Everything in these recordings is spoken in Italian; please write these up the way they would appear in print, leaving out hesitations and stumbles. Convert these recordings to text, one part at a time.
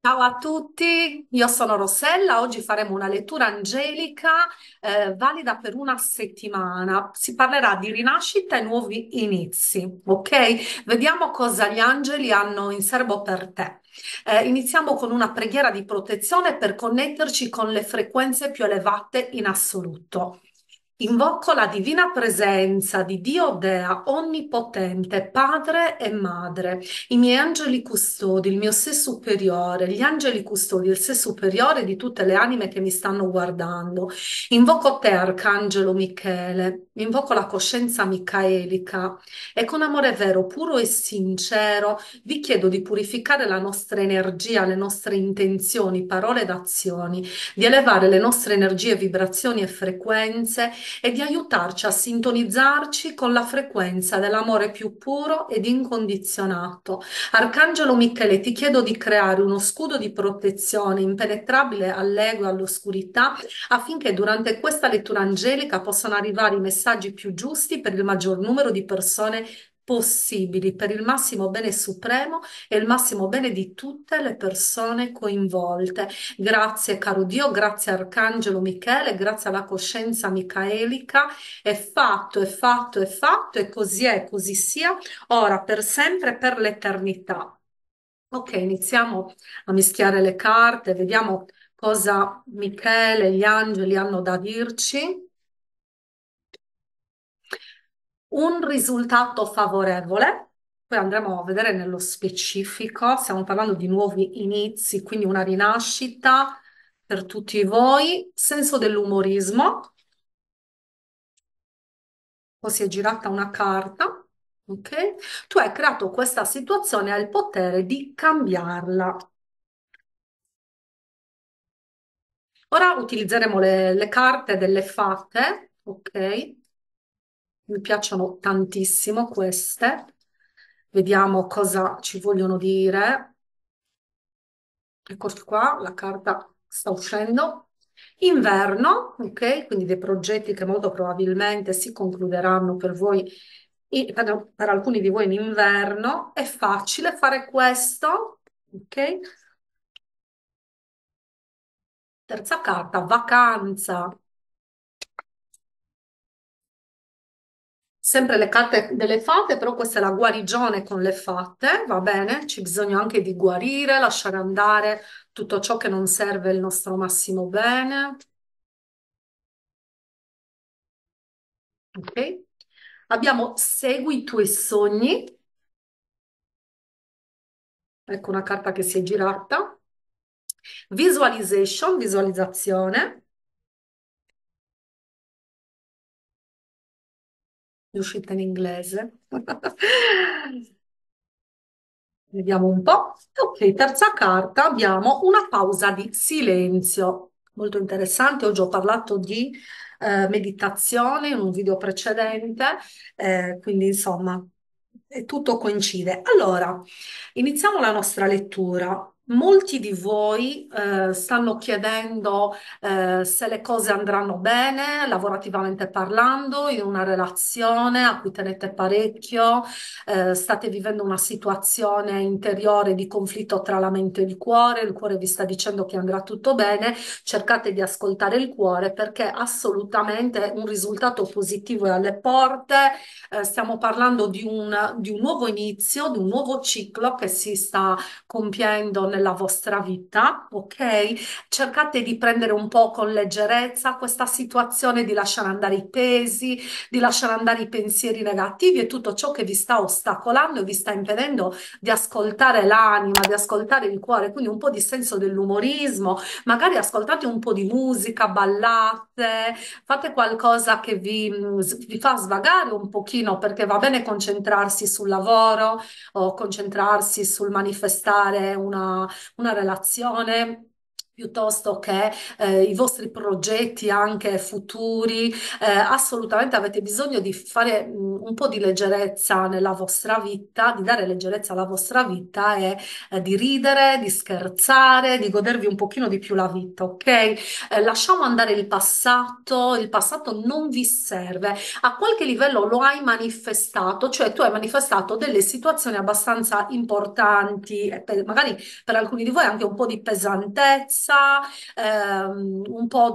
Ciao a tutti, io sono Rossella. Oggi faremo una lettura angelica valida per una settimana. Si parlerà di rinascita e nuovi inizi, ok? Vediamo cosa gli angeli hanno in serbo per te. Iniziamo con una preghiera di protezione per connetterci con le frequenze più elevate in assoluto. Invoco la divina presenza di Dio Dea Onnipotente, Padre e Madre, i miei angeli custodi, il mio sé superiore, gli angeli custodi, il sé superiore di tutte le anime che mi stanno guardando. Invoco te, Arcangelo Michele, invoco la coscienza micaelica e con amore vero, puro e sincero vi chiedo di purificare la nostra energia, le nostre intenzioni, parole ed azioni, di elevare le nostre energie, vibrazioni e frequenze e di aiutarci a sintonizzarci con la frequenza dell'amore più puro ed incondizionato. Arcangelo Michele, ti chiedo di creare uno scudo di protezione impenetrabile all'ego e all'oscurità affinché durante questa lettura angelica possano arrivare i messaggi più giusti per il maggior numero di persone possibili, per il massimo bene supremo e il massimo bene di tutte le persone coinvolte. Grazie, caro Dio, grazie Arcangelo Michele, grazie alla coscienza micaelica. È fatto, è fatto, è fatto, e così è, così sia, ora, per sempre, e per l'eternità. Ok, iniziamo a mischiare le carte, vediamo cosa Michele e gli angeli hanno da dirci. Un risultato favorevole, poi andremo a vedere nello specifico, stiamo parlando di nuovi inizi, quindi una rinascita per tutti voi, senso dell'umorismo, poi si è girata una carta, ok? Tu hai creato questa situazione, hai il potere di cambiarla. Ora utilizzeremo le carte delle fate, ok? Mi piacciono tantissimo queste. Vediamo cosa ci vogliono dire. Eccoci qua, la carta sta uscendo. Inverno, ok? Quindi dei progetti che molto probabilmente si concluderanno per voi, per alcuni di voi in inverno. È facile fare questo, ok? Terza carta, vacanza. Sempre le carte delle fate, però questa è la guarigione con le fate, va bene? C'è bisogno anche di guarire, lasciare andare tutto ciò che non serve il nostro massimo bene, ok? Abbiamo segui i tuoi sogni, ecco una carta che si è girata. Visualization, visualizzazione, è uscita in inglese. Vediamo un po'. Ok, terza carta, abbiamo una pausa di silenzio. Molto interessante. Oggi ho parlato di meditazione in un video precedente, quindi insomma, tutto coincide. Allora, iniziamo la nostra lettura. Molti di voi stanno chiedendo se le cose andranno bene, lavorativamente parlando, in una relazione a cui tenete parecchio, state vivendo una situazione interiore di conflitto tra la mente e il cuore vi sta dicendo che andrà tutto bene, cercate di ascoltare il cuore perché assolutamente un risultato positivo è alle porte. Stiamo parlando di un nuovo inizio, di un nuovo ciclo che si sta compiendo nella vostra vita, ok? Cercate di prendere un po' con leggerezza questa situazione, di lasciare andare i pesi, di lasciare andare i pensieri negativi e tutto ciò che vi sta ostacolando e vi sta impedendo di ascoltare l'anima, di ascoltare il cuore, quindi un po' di senso dell'umorismo, magari ascoltate un po' di musica, ballate, fate qualcosa che vi fa svagare un pochino perché va bene concentrarsi sul lavoro o concentrarsi sul manifestare una relazione. piuttosto che i vostri progetti anche futuri, assolutamente avete bisogno di fare un po' di leggerezza nella vostra vita, di dare leggerezza alla vostra vita e di ridere, di scherzare, di godervi un pochino di più la vita, ok? Lasciamo andare il passato non vi serve. A qualche livello lo hai manifestato, cioè tu hai manifestato delle situazioni abbastanza importanti, e magari per alcuni di voi anche un po' di pesantezza, un po'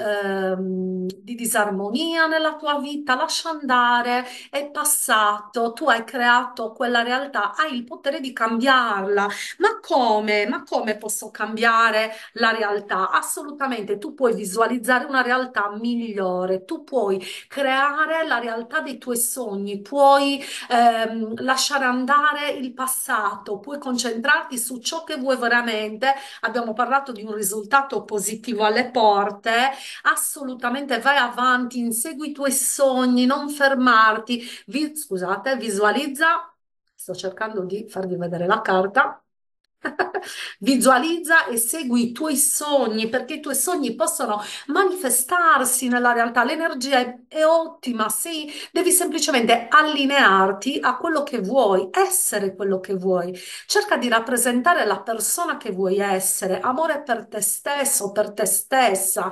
di disarmonia nella tua vita. Lascia andare, è passato, tu hai creato quella realtà, hai il potere di cambiarla. Ma come? Ma come posso cambiare la realtà? Assolutamente, tu puoi visualizzare una realtà migliore, tu puoi creare la realtà dei tuoi sogni, puoi lasciare andare il passato, puoi concentrarti su ciò che vuoi veramente. Abbiamo parlato di un risultato positivo alle porte, assolutamente vai avanti, insegui i tuoi sogni, non fermarti. Scusate, visualizza, sto cercando di farvi vedere la carta. Visualizza e segui i tuoi sogni perché i tuoi sogni possono manifestarsi nella realtà. L'energia è ottima, sì, devi semplicemente allinearti a quello che vuoi, essere quello che vuoi. Cerca di rappresentare la persona che vuoi essere, amore per te stesso, per te stessa,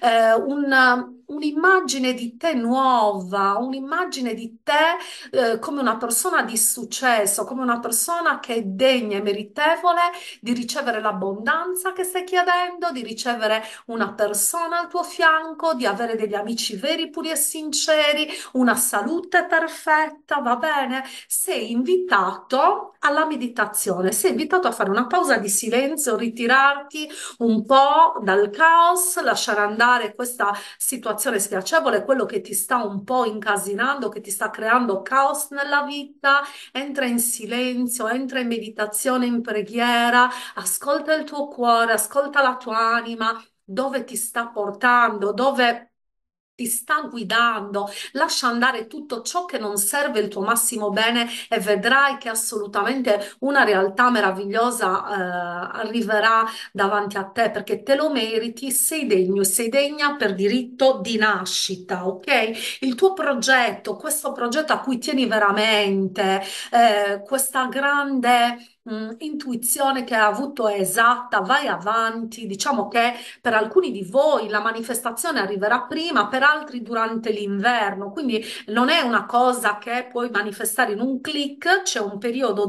un'immagine di te nuova, un'immagine di te come una persona di successo, come una persona che è degna e meritevole di ricevere l'abbondanza che stai chiedendo, di ricevere una persona al tuo fianco, di avere degli amici veri, puri e sinceri, una salute perfetta, va bene? Sei invitato alla meditazione, sei invitato a fare una pausa di silenzio, ritirarti un po' dal caos, lasciare andare questa situazione spiacevole, quello che ti sta un po' incasinando, che ti sta creando caos nella vita. Entra in silenzio, entra in meditazione, in preghiera, ascolta il tuo cuore, ascolta la tua anima, dove ti sta portando, dove ti sta guidando. Lascia andare tutto ciò che non serve il tuo massimo bene e vedrai che assolutamente una realtà meravigliosa, arriverà davanti a te perché te lo meriti, sei degno, sei degna per diritto di nascita, ok? Il tuo progetto, questo progetto a cui tieni veramente, questa grande intuizione che hai avuto è esatta, vai avanti. Diciamo che per alcuni di voi la manifestazione arriverà prima, per altri durante l'inverno, quindi non è una cosa che puoi manifestare in un click, c'è un periodo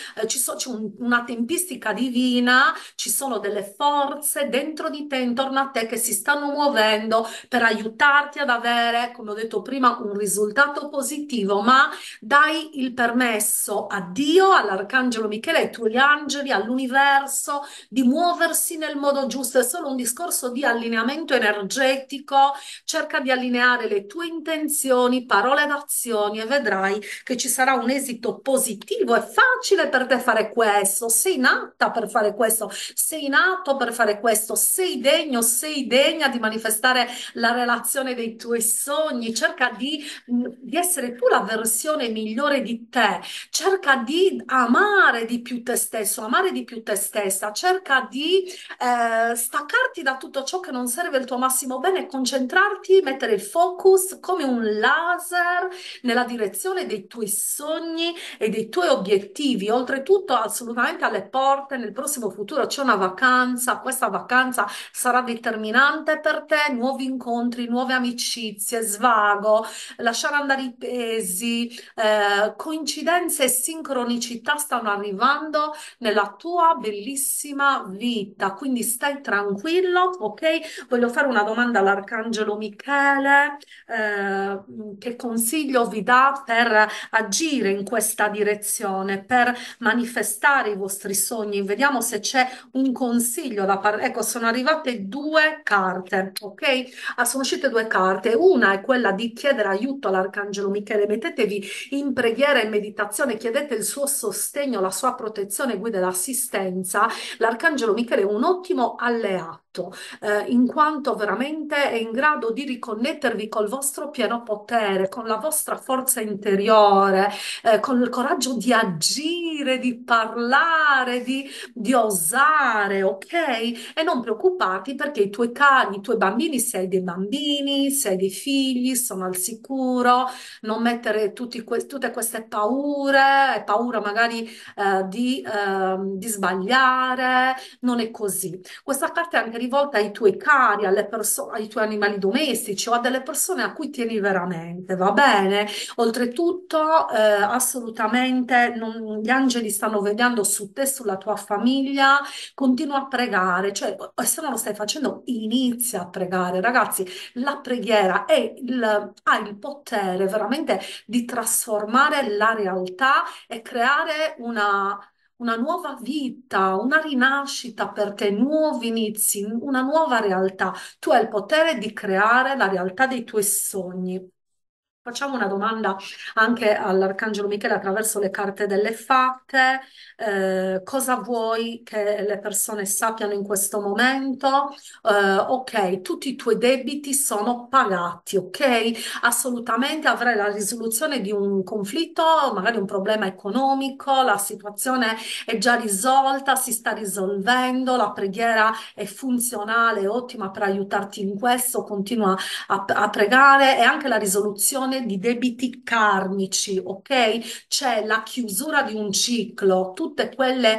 c'è una tempistica divina, ci sono delle forze dentro di te, intorno a te che si stanno muovendo per aiutarti ad avere, come ho detto prima, un risultato positivo, ma dai il permesso a Dio, all'Arcangelo Michele, ai tuoi angeli, all'universo di muoversi nel modo giusto. È solo un discorso di allineamento energetico. Cerca di allineare le tue intenzioni, parole ed azioni e vedrai che ci sarà un esito positivo. È facile per te fare questo. Sei nata per fare questo. Sei nato per fare questo. Sei degno, sei degna di manifestare la relazione dei tuoi sogni. Cerca di essere tu la versione migliore di te. Cerca di amare di più te stesso, amare di più te stessa. Cerca di staccarti da tutto ciò che non serve il tuo massimo bene e concentrarti, mettere il focus come un laser nella direzione dei tuoi sogni e dei tuoi obiettivi. Oltretutto, assolutamente alle porte, nel prossimo futuro c'è una vacanza. Questa vacanza sarà determinante per te, nuovi incontri, nuove amicizie, svago, lasciare andare i pesi, coincidenze e sincronicità stanno arrivando nella tua bellissima vita, quindi stai tranquillo, ok? Voglio fare una domanda all'Arcangelo Michele, che consiglio vi dà per agire in questa direzione, per manifestare i vostri sogni? Vediamo se c'è un consiglio da parte. Ecco, sono arrivate due carte, ok? Ah, sono uscite due carte. Una è quella di chiedere aiuto all'Arcangelo Michele. Mettetevi in preghiera e meditazione, chiedete il suo sostegno, la sua protezione, guida ed assistenza. L'Arcangelo Michele è un ottimo alleato, in quanto veramente è in grado di riconoscere connettervi col vostro pieno potere, con la vostra forza interiore, con il coraggio di agire, di parlare, di osare, ok? E non preoccuparti perché i tuoi cari, i tuoi bambini, se hai dei bambini, se hai dei figli, sono al sicuro, non mettere tutte queste paure, paura magari di sbagliare, non è così. Questa carta è anche rivolta ai tuoi cari, alle persone, ai tuoi animali domestici o a delle persone a cui tieni veramente, va bene? Oltretutto, assolutamente gli angeli stanno vegliando su te, sulla tua famiglia, continua a pregare, cioè se non lo stai facendo, inizia a pregare. Ragazzi, la preghiera ha il potere veramente di trasformare la realtà e creare una nuova vita, una rinascita per te, nuovi inizi, una nuova realtà. Tu hai il potere di creare la realtà dei tuoi sogni. Facciamo una domanda anche all'Arcangelo Michele attraverso le carte delle fate. Cosa vuoi che le persone sappiano in questo momento? Ok, tutti i tuoi debiti sono pagati, ok? Assolutamente avrai la risoluzione di un conflitto, magari un problema economico, la situazione è già risolta, si sta risolvendo, la preghiera è funzionale, è ottima per aiutarti in questo, continua a pregare e anche la risoluzione di debiti karmici, ok? C'è la chiusura di un ciclo, tutte quelle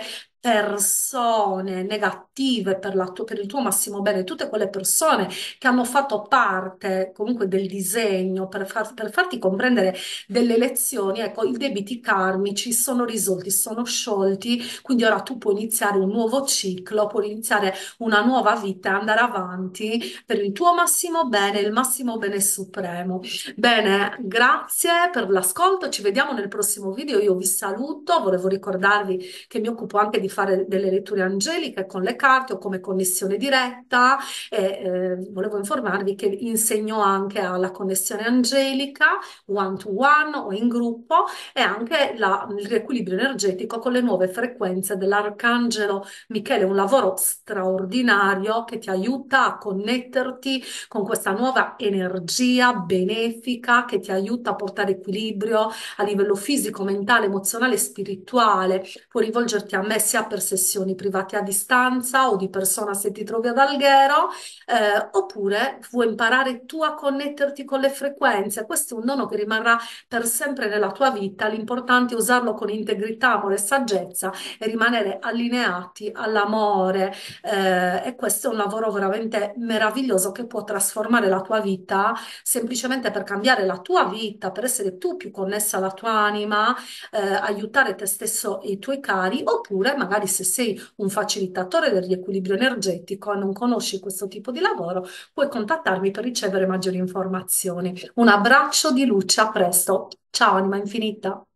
persone negative per il tuo massimo bene, tutte quelle persone che hanno fatto parte comunque del disegno per farti comprendere delle lezioni, ecco, i debiti karmici sono risolti, sono sciolti, quindi ora tu puoi iniziare un nuovo ciclo, puoi iniziare una nuova vita, andare avanti per il tuo massimo bene, il massimo bene supremo. Bene, grazie per l'ascolto, ci vediamo nel prossimo video. Io vi saluto, volevo ricordarvi che mi occupo anche di fare delle letture angeliche con le carte o come connessione diretta e volevo informarvi che insegno anche alla connessione angelica, one to one o in gruppo e anche il riequilibrio energetico con le nuove frequenze dell'Arcangelo Michele, un lavoro straordinario che ti aiuta a connetterti con questa nuova energia benefica che ti aiuta a portare equilibrio a livello fisico, mentale, emozionale e spirituale. Puoi rivolgerti a me sia per sessioni private a distanza o di persona se ti trovi ad Alghero, oppure vuoi imparare tu a connetterti con le frequenze. Questo è un dono che rimarrà per sempre nella tua vita. L'importante è usarlo con integrità, amore e saggezza e rimanere allineati all'amore. E questo è un lavoro veramente meraviglioso che può trasformare la tua vita semplicemente per cambiare la tua vita, per essere tu più connessa alla tua anima, aiutare te stesso e i tuoi cari, oppure magari se sei un facilitatore del riequilibrio energetico e non conosci questo tipo di lavoro, puoi contattarmi per ricevere maggiori informazioni. Un abbraccio di luce, a presto. Ciao, anima infinita.